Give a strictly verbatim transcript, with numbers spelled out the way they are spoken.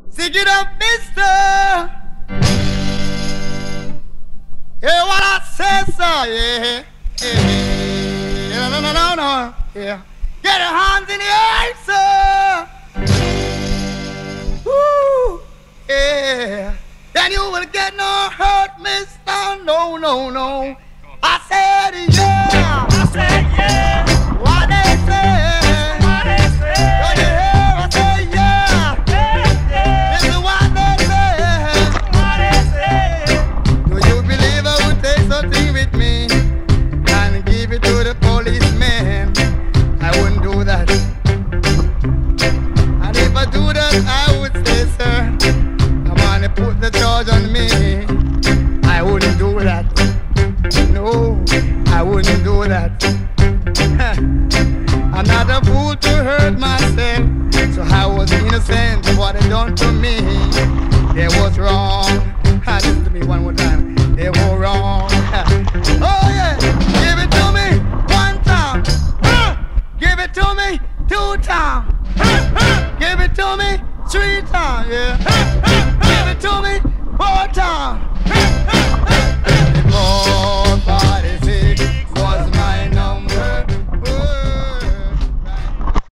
Stick it up, mister. Hear what I say, sir, yeah. Yeah, yeah. No, no, no, no, yeah. Get your hands in the air, sir. Woo, yeah. Then you will get no hurt, mister. No, no, no. I said, yeah. I said, yeah. What they say. What they say. Don't you hear? I say, yeah. Yeah, yeah. This is what they say. What they say. Do you believe I would take something with me and give it to the policeman? I wouldn't do that. And if I do that, I would say, sir, come on and put the charge on me. I wouldn't do that. No, I wouldn't do that. I'm not a fool to hurt myself, so I was innocent. What they done to me, they was wrong. Listen to me one more time. They were wrong. Oh yeah, give it to me one time. Give it to me two times. Give it to me three times. Yeah. Give it to me four times.